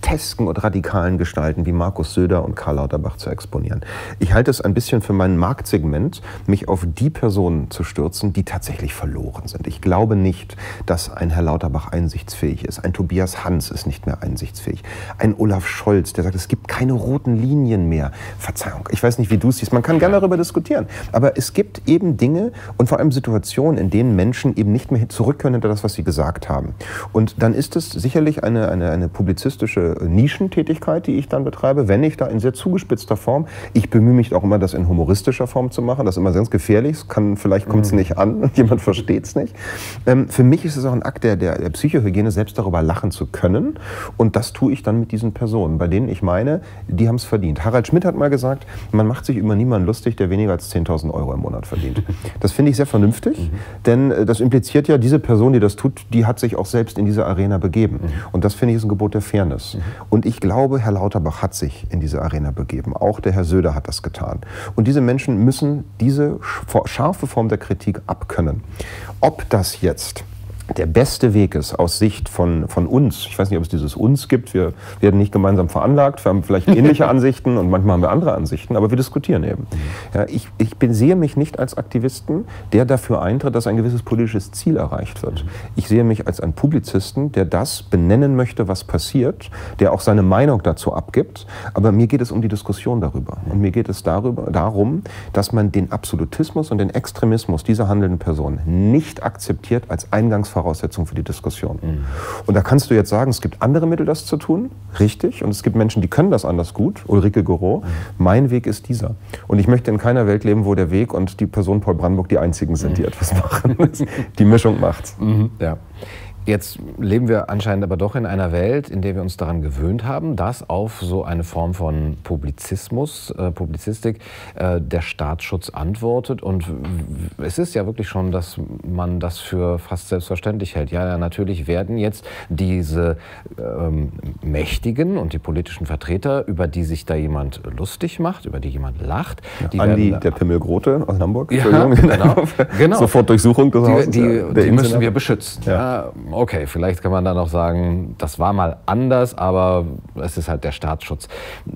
grotesken und radikalen Gestalten wie Markus Söder und Karl Lauterbach zu exponieren. Ich halte es ein bisschen für mein Marktsegment, mich auf die Personen zu stürzen, die tatsächlich verloren sind. Ich glaube nicht, dass ein Herr Lauterbach einsichtsfähig ist. Ein Tobias Hans ist nicht mehr einsichtsfähig. Ein Olaf Scholz, der sagt, es gibt keine roten Linien mehr. Verzeihung, ich weiß nicht, wie du es siehst. Man kann gerne darüber diskutieren. Aber es gibt eben Dinge und vor allem Situationen, in denen Menschen eben nicht mehr zurück können hinter das, was sie gesagt haben. Und dann ist es sicherlich eine, eine, eine publizistische Nischentätigkeit, die ich dann betreibe, wenn ich da in sehr zugespitzter Form, ich bemühe mich auch immer, das in humoristischer Form zu machen. Das ist immer ganz gefährlich. Es kann, vielleicht kommt es mhm. nicht an und jemand versteht es nicht. Ähm, für mich ist es auch ein Akt der, der, der Psychohygiene, selbst darüber lachen zu können. Und das tue ich dann mit diesen Personen, bei denen ich meine, die haben es verdient. Harald Schmidt hat mal gesagt, man macht sich über niemanden lustig, der weniger als zehntausend Euro im Monat verdient. Das finde ich sehr vernünftig, mhm. denn das impliziert ja, diese Person, die das tut, die hat sich auch selbst in diese Arena begeben. Mhm. Und das finde ich ist ein Gebot der Fairness. Mhm. Und ich glaube, Herr Lauterbach hat sich in diese Arena begeben. Auch der Herr Söder hat das getan. Und diese Menschen müssen diese scharfe Form der Kritik abkönnen. Ob das jetzt der beste Weg ist aus Sicht von, von uns, ich weiß nicht, ob es dieses uns gibt, wir werden nicht gemeinsam veranlagt, wir haben vielleicht ähnliche Ansichten und manchmal haben wir andere Ansichten, aber wir diskutieren eben. Ja, ich, ich bin, sehe mich nicht als Aktivisten, der dafür eintritt, dass ein gewisses politisches Ziel erreicht wird. Ich sehe mich als einen Publizisten, der das benennen möchte, was passiert, der auch seine Meinung dazu abgibt, aber mir geht es um die Diskussion darüber. Und mir geht es darüber, darum, dass man den Absolutismus und den Extremismus dieser handelnden Personen nicht akzeptiert als Eingangsvoraussetzung für die Diskussion. Mhm. Und da kannst du jetzt sagen, es gibt andere Mittel, das zu tun, richtig, und es gibt Menschen, die können das anders gut, Ulrike Gouraud. Mhm. Mein Weg ist dieser. Und ich möchte in keiner Welt leben, wo der Weg und die Person Paul Brandenburg die einzigen sind, mhm. die etwas machen. Die Mischung macht's. Mhm. Ja. Jetzt leben wir anscheinend aber doch in einer Welt, in der wir uns daran gewöhnt haben, dass auf so eine Form von Publizismus, äh, Publizistik, äh, der Staatsschutz antwortet. Und es ist ja wirklich schon, dass man das für fast selbstverständlich hält. Ja, ja, natürlich werden jetzt diese ähm, Mächtigen und die politischen Vertreter, über die sich da jemand lustig macht, über die jemand lacht. Ja, die Andi, werden, der Pimmelgrote aus Hamburg. Ja, genau, genau. Sofort Durchsuchung des Hauses. Die, die, die müssen wir beschützen. Ja. Ja. Okay, vielleicht kann man dann auch sagen, das war mal anders, aber es ist halt der Staatsschutz.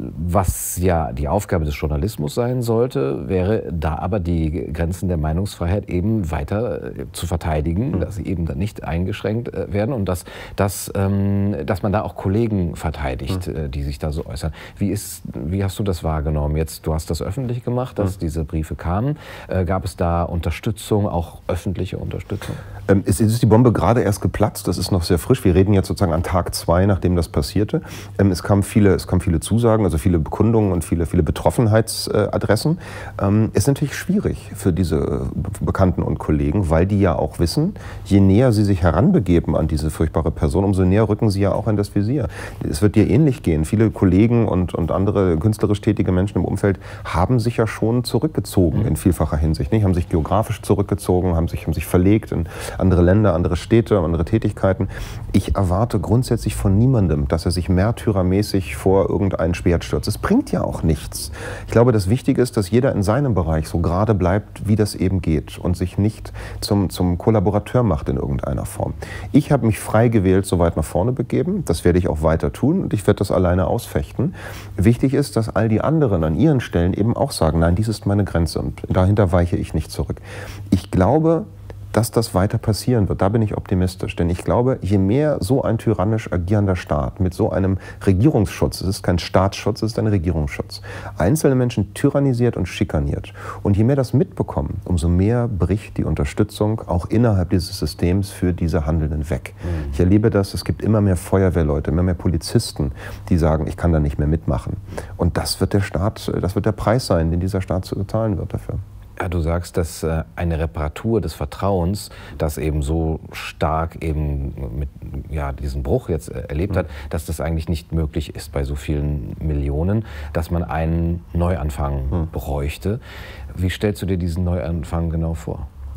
Was ja die Aufgabe des Journalismus sein sollte, wäre da aber die Grenzen der Meinungsfreiheit eben weiter zu verteidigen, mhm. dass sie eben dann nicht eingeschränkt werden und dass, dass, ähm, dass man da auch Kollegen verteidigt, mhm. die sich da so äußern. Wie, ist, wie hast du das wahrgenommen? Jetzt, du hast das öffentlich gemacht, dass mhm. diese Briefe kamen. Äh, gab es da Unterstützung, auch öffentliche Unterstützung? Ähm, es ist die Bombe gerade erst geplatzt. Das ist noch sehr frisch. Wir reden jetzt sozusagen an Tag zwei, nachdem das passierte. Ähm, es kamen viele, es kamen viele Zusagen, also viele Bekundungen und viele, viele Betroffenheitsadressen. Ähm, es ist natürlich schwierig für diese Bekannten und Kollegen, weil die ja auch wissen, je näher sie sich heranbegeben an diese furchtbare Person, umso näher rücken sie ja auch in das Visier. Es wird dir ähnlich gehen. Viele Kollegen und, und andere künstlerisch tätige Menschen im Umfeld haben sich ja schon zurückgezogen in vielfacher Hinsicht. Nicht? Haben sich geografisch zurückgezogen, haben sich, haben sich verlegt in andere Länder, andere Städte, andere Tätigkeiten. Ich erwarte grundsätzlich von niemandem, dass er sich märtyrermäßig vor irgendeinen Schwert stürzt. Es bringt ja auch nichts. Ich glaube, das Wichtige ist, dass jeder in seinem Bereich so gerade bleibt, wie das eben geht und sich nicht zum, zum Kollaborateur macht in irgendeiner Form. Ich habe mich frei gewählt, so weit nach vorne begeben. Das werde ich auch weiter tun und ich werde das alleine ausfechten. Wichtig ist, dass all die anderen an ihren Stellen eben auch sagen, nein, dies ist meine Grenze und dahinter weiche ich nicht zurück. Ich glaube, dass das weiter passieren wird. Da bin ich optimistisch. Denn ich glaube, je mehr so ein tyrannisch agierender Staat mit so einem Regierungsschutz, es ist kein Staatsschutz, es ist ein Regierungsschutz, einzelne Menschen tyrannisiert und schikaniert. Und je mehr das mitbekommen, umso mehr bricht die Unterstützung auch innerhalb dieses Systems für diese Handelnden weg. Mhm. Ich erlebe das, es gibt immer mehr Feuerwehrleute, immer mehr Polizisten, die sagen, ich kann da nicht mehr mitmachen. Und das wird der Staat, das wird der Preis sein, den dieser Staat zu bezahlen wird dafür. Ja, du sagst, dass äh, eine Reparatur des Vertrauens, das eben so stark eben mit ja, diesen Bruch jetzt äh, erlebt hat, dass das eigentlich nicht möglich ist bei so vielen Millionen, dass man einen Neuanfang hm. bräuchte. Wie stellst du dir diesen Neuanfang genau vor?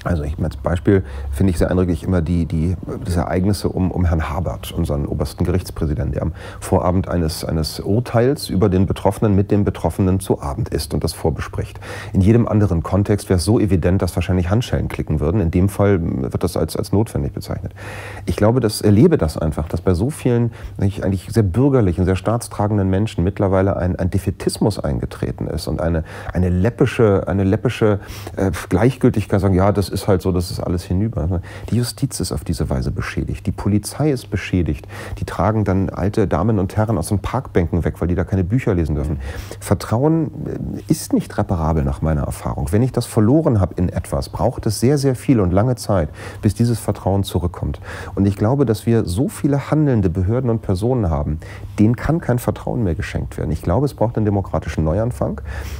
Also ich, als Beispiel finde ich sehr eindrücklich immer die, die, diese Ereignisse um, um Herrn Habert, unseren obersten Gerichtspräsidenten, der am Vorabend eines, eines Urteils über den Betroffenen mit dem Betroffenen zu Abend isst und das vorbespricht. In jedem anderen Kontext wäre es so evident, dass wahrscheinlich Handschellen klicken würden. In dem Fall wird das als, als notwendig bezeichnet. Ich glaube, das erlebe das einfach, dass bei so vielen eigentlich sehr bürgerlichen, sehr staatstragenden Menschen mittlerweile ein, ein Defätismus eingetreten ist und eine, eine läppische, eine läppische äh, Gleichgültigkeit, sagen, ja, das ist halt so, das ist alles hinüber. Die Justiz ist auf diese Weise beschädigt, die Polizei ist beschädigt, die tragen dann alte Damen und Herren aus den Parkbänken weg, weil die da keine Bücher lesen dürfen. Vertrauen ist nicht reparabel nach meiner Erfahrung. Wenn ich das verloren habe in etwas, braucht es sehr, sehr viel und lange Zeit, bis dieses Vertrauen zurückkommt. Und ich glaube, dass wir so viele handelnde Behörden und Personen haben, denen kann kein Vertrauen mehr geschenkt werden. Ich glaube, es braucht einen demokratischen Neuanfang.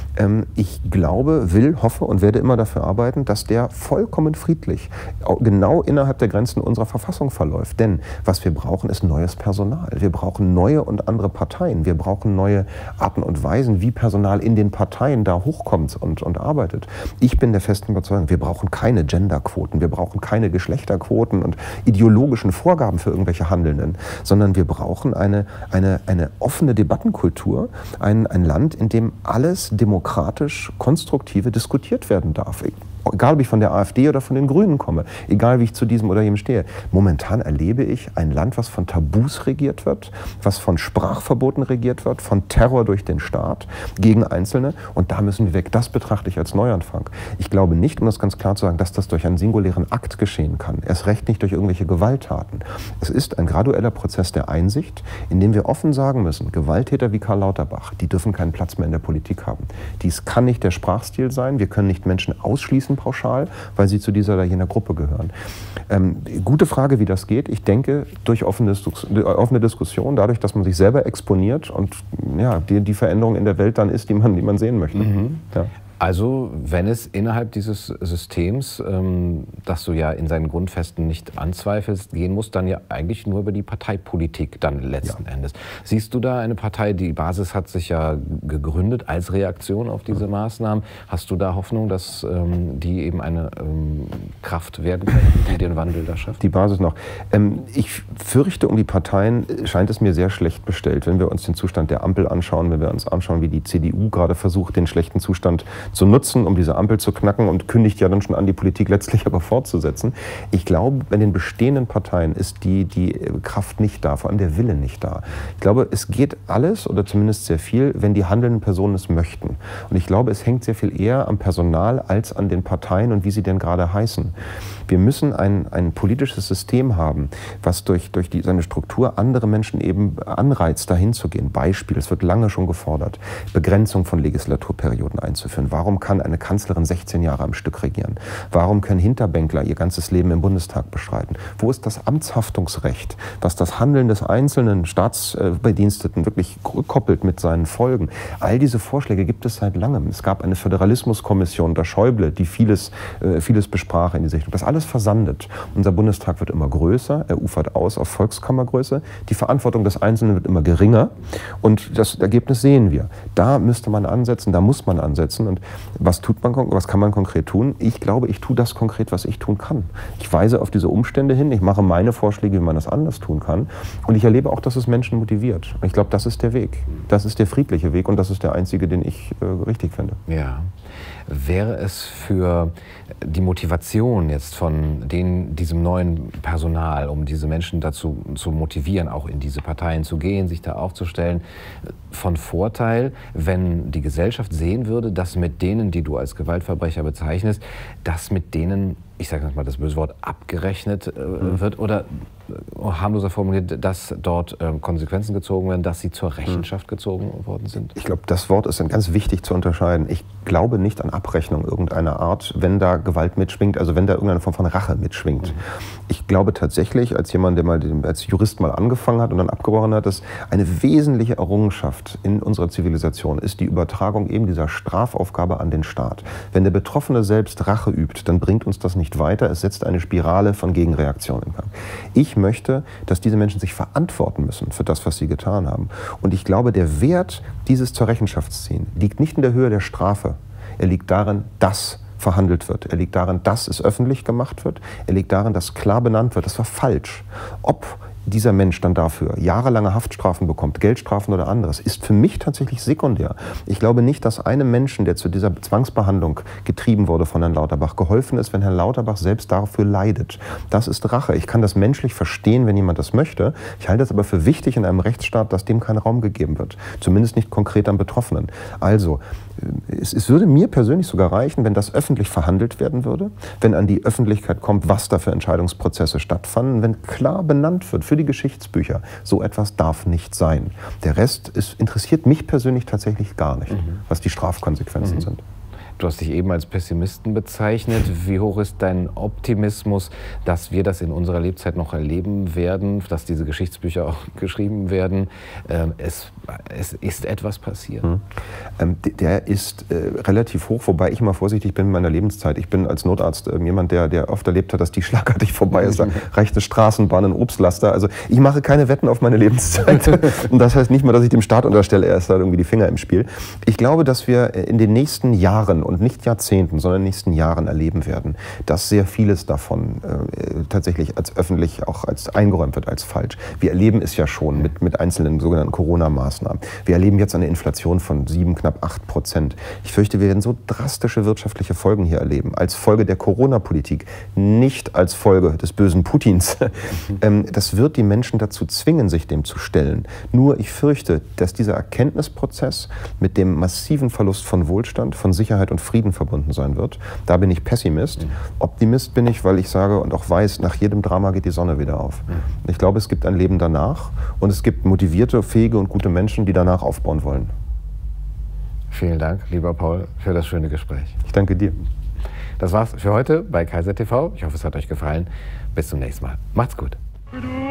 Ich glaube, will, hoffe und werde immer dafür arbeiten, dass der vollkommen friedlich genau innerhalb der Grenzen unserer Verfassung verläuft. Denn was wir brauchen, ist neues Personal. Wir brauchen neue und andere Parteien. Wir brauchen neue Arten und Weisen, wie Personal in den Parteien da hochkommt und, und arbeitet. Ich bin der festen Überzeugung, wir brauchen keine Genderquoten, wir brauchen keine Geschlechterquoten und ideologischen Vorgaben für irgendwelche Handelnden, sondern wir brauchen eine, eine, eine offene Debattenkultur, ein, ein Land, in dem alles demokratisch, konstruktive diskutiert werden darf. Egal, ob ich von der AfD oder von den Grünen komme, egal, wie ich zu diesem oder jenem stehe. Momentan erlebe ich ein Land, was von Tabus regiert wird, was von Sprachverboten regiert wird, von Terror durch den Staat gegen Einzelne. Und da müssen wir weg. Das betrachte ich als Neuanfang. Ich glaube nicht, um das ganz klar zu sagen, dass das durch einen singulären Akt geschehen kann. Erst recht nicht durch irgendwelche Gewalttaten. Es ist ein gradueller Prozess der Einsicht, in dem wir offen sagen müssen, Gewalttäter wie Karl Lauterbach, die dürfen keinen Platz mehr in der Politik haben. Dies kann nicht der Sprachstil sein. Wir können nicht Menschen ausschließen pauschal, weil sie zu dieser oder jener Gruppe gehören. Ähm, gute Frage, wie das geht. Ich denke, durch offene, offene Diskussion, dadurch, dass man sich selber exponiert und ja, die, die Veränderung in der Welt dann ist, die man, die man sehen möchte. Mhm. Ja. Also, wenn es innerhalb dieses Systems, ähm, das du ja in seinen Grundfesten nicht anzweifelst, gehen muss, dann ja eigentlich nur über die Parteipolitik dann letzten ja. Endes. Siehst du da eine Partei, die Basis hat sich ja gegründet als Reaktion auf diese Maßnahmen. Hast du da Hoffnung, dass ähm, die eben eine ähm, Kraft werden kann, die den Wandel da schafft? Die Basis noch. Ähm, ich fürchte, um die Parteien scheint es mir sehr schlecht bestellt. Wenn wir uns den Zustand der Ampel anschauen, wenn wir uns anschauen, wie die C D U gerade versucht, den schlechten Zustand zu nutzen, um diese Ampel zu knacken und kündigt ja dann schon an, die Politik letztlich aber fortzusetzen. Ich glaube, bei den bestehenden Parteien ist die, die Kraft nicht da, vor allem der Wille nicht da. Ich glaube, es geht alles oder zumindest sehr viel, wenn die handelnden Personen es möchten. Und ich glaube, es hängt sehr viel eher am Personal als an den Parteien und wie sie denn gerade heißen. Wir müssen ein, ein politisches System haben, was durch, durch die, seine Struktur andere Menschen eben anreizt, dahin zu gehen. Beispiel, es wird lange schon gefordert, Begrenzung von Legislaturperioden einzuführen. Warum kann eine Kanzlerin sechzehn Jahre am Stück regieren? Warum können Hinterbänkler ihr ganzes Leben im Bundestag bestreiten? Wo ist das Amtshaftungsrecht, was das Handeln des einzelnen Staatsbediensteten wirklich koppelt mit seinen Folgen? All diese Vorschläge gibt es seit langem. Es gab eine Föderalismuskommission unter Schäuble, die vieles, äh, vieles besprach in diese Richtung. Das alles versandet. Unser Bundestag wird immer größer, er ufert aus auf Volkskammergröße. Die Verantwortung des Einzelnen wird immer geringer und das Ergebnis sehen wir. Da müsste man ansetzen, da muss man ansetzen. Und was tut man, was kann man konkret tun? Ich glaube, ich tue das konkret, was ich tun kann. Ich weise auf diese Umstände hin, ich mache meine Vorschläge, wie man das anders tun kann. Und ich erlebe auch, dass es Menschen motiviert. Und ich glaube, das ist der Weg. Das ist der friedliche Weg und das ist der einzige, den ich äh, richtig finde. Ja. Wäre es für die Motivation jetzt von den, diesem neuen Personal, um diese Menschen dazu zu motivieren, auch in diese Parteien zu gehen, sich da aufzustellen, von Vorteil, wenn die Gesellschaft sehen würde, dass mit denen, die du als Gewaltverbrecher bezeichnest, dass mit denen, ich sage mal das böse Wort, abgerechnet äh, mhm. wird oder äh, harmloser formuliert, dass dort äh, Konsequenzen gezogen werden, dass sie zur Rechenschaft mhm. gezogen worden sind? Ich glaube, das Wort ist dann ganz wichtig zu unterscheiden. Ich glaube nicht an Abrechnung irgendeiner Art, wenn da Gewalt mitschwingt, also wenn da irgendeine Form von Rache mitschwingt. Mhm. Ich glaube tatsächlich, als jemand, der mal als Jurist mal angefangen hat und dann abgebrochen hat, dass eine wesentliche Errungenschaft in unserer Zivilisation ist die Übertragung eben dieser Strafaufgabe an den Staat. Wenn der Betroffene selbst Rache übt, dann bringt uns das nicht weiter. Es setzt eine Spirale von Gegenreaktionen in Gang. Ich möchte, dass diese Menschen sich verantworten müssen für das, was sie getan haben. Und ich glaube, der Wert dieses zur Rechenschaft ziehen liegt nicht in der Höhe der Strafe. Er liegt darin, das verhandelt wird. Er liegt darin, dass es öffentlich gemacht wird. Er liegt darin, dass klar benannt wird, das war falsch. Ob dieser Mensch dann dafür jahrelange Haftstrafen bekommt, Geldstrafen oder anderes, ist für mich tatsächlich sekundär. Ich glaube nicht, dass einem Menschen, der zu dieser Zwangsbehandlung getrieben wurde von Herrn Lauterbach, geholfen ist, wenn Herr Lauterbach selbst dafür leidet. Das ist Rache. Ich kann das menschlich verstehen, wenn jemand das möchte. Ich halte es aber für wichtig in einem Rechtsstaat, dass dem kein Raum gegeben wird. Zumindest nicht konkret am Betroffenen. Also, es, es würde mir persönlich sogar reichen, wenn das öffentlich verhandelt werden würde, wenn an die Öffentlichkeit kommt, was da für Entscheidungsprozesse stattfanden, wenn klar benannt wird, für die Geschichtsbücher, so etwas darf nicht sein. Der Rest ist, interessiert mich persönlich tatsächlich gar nicht, mhm. was die Strafkonsequenzen mhm. sind. Du hast dich eben als Pessimisten bezeichnet. Wie hoch ist dein Optimismus, dass wir das in unserer Lebzeit noch erleben werden, dass diese Geschichtsbücher auch geschrieben werden? Ähm, es, es ist etwas passiert. Hm. Ähm, der ist äh, relativ hoch, wobei ich immer vorsichtig bin in meiner Lebenszeit. Ich bin als Notarzt äh, jemand, der, der oft erlebt hat, dass die schlagartig vorbei ist. Da reicht eine Straßenbahn, ein Obstlaster. Also ich mache keine Wetten auf meine Lebenszeit. Und das heißt nicht mal, dass ich dem Staat unterstelle, er ist da irgendwie die Finger im Spiel. Ich glaube, dass wir in den nächsten Jahren und nicht Jahrzehnten, sondern in den nächsten Jahren erleben werden, dass sehr vieles davon äh, tatsächlich als öffentlich auch als eingeräumt wird, als falsch. Wir erleben es ja schon mit, mit einzelnen sogenannten Corona-Maßnahmen. Wir erleben jetzt eine Inflation von sieben, knapp acht Prozent. Ich fürchte, wir werden so drastische wirtschaftliche Folgen hier erleben, als Folge der Corona-Politik, nicht als Folge des bösen Putins. ähm, das wird die Menschen dazu zwingen, sich dem zu stellen. Nur ich fürchte, dass dieser Erkenntnisprozess mit dem massiven Verlust von Wohlstand, von Sicherheit und Frieden verbunden sein wird. Da bin ich Pessimist. Mhm. Optimist bin ich, weil ich sage und auch weiß, nach jedem Drama geht die Sonne wieder auf. Mhm. Ich glaube, es gibt ein Leben danach und es gibt motivierte, fähige und gute Menschen, die danach aufbauen wollen. Vielen Dank, lieber Paul, für das schöne Gespräch. Ich danke dir. Das war's für heute bei Kaiser T V. Ich hoffe, es hat euch gefallen. Bis zum nächsten Mal. Macht's gut.